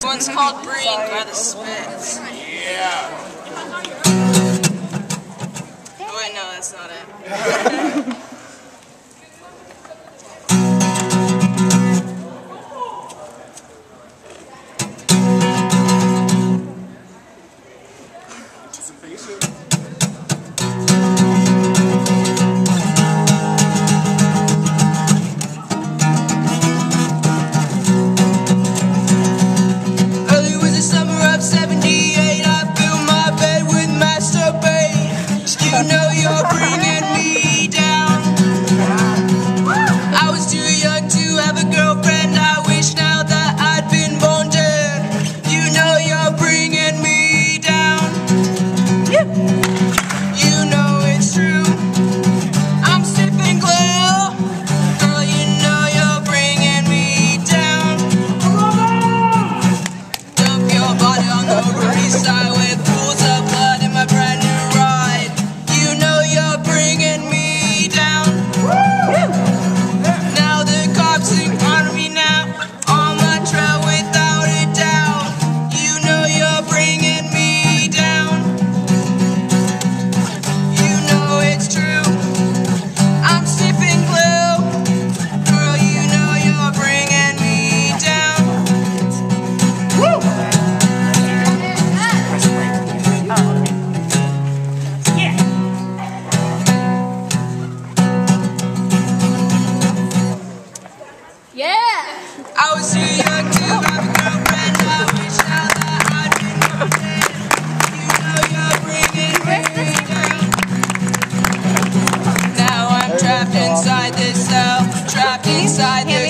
One's called Breathe by the Spits. Yeah. Oh wait, no, that's not it. You know you're bringing me down. I was too young to have a girlfriend. I wish now that I'd been born dead. You know you're bringing me down. You know it's true. I'm sipping glue. Girl, you know you're bringing me down. Dump your body on the Upper East Side with pools of blood in my brand new ride. You know you're bringing me down. Now the cops are on me now, on my trail without a doubt. You know you're bringing me down. You know it's true. I'm sipping glue. Girl, you know you're bringing me down. Yeah! I was too young to have a girlfriend. I wish now that I'd been born dead. You know you're bringing me down. Now I'm trapped inside this cell, trapped inside the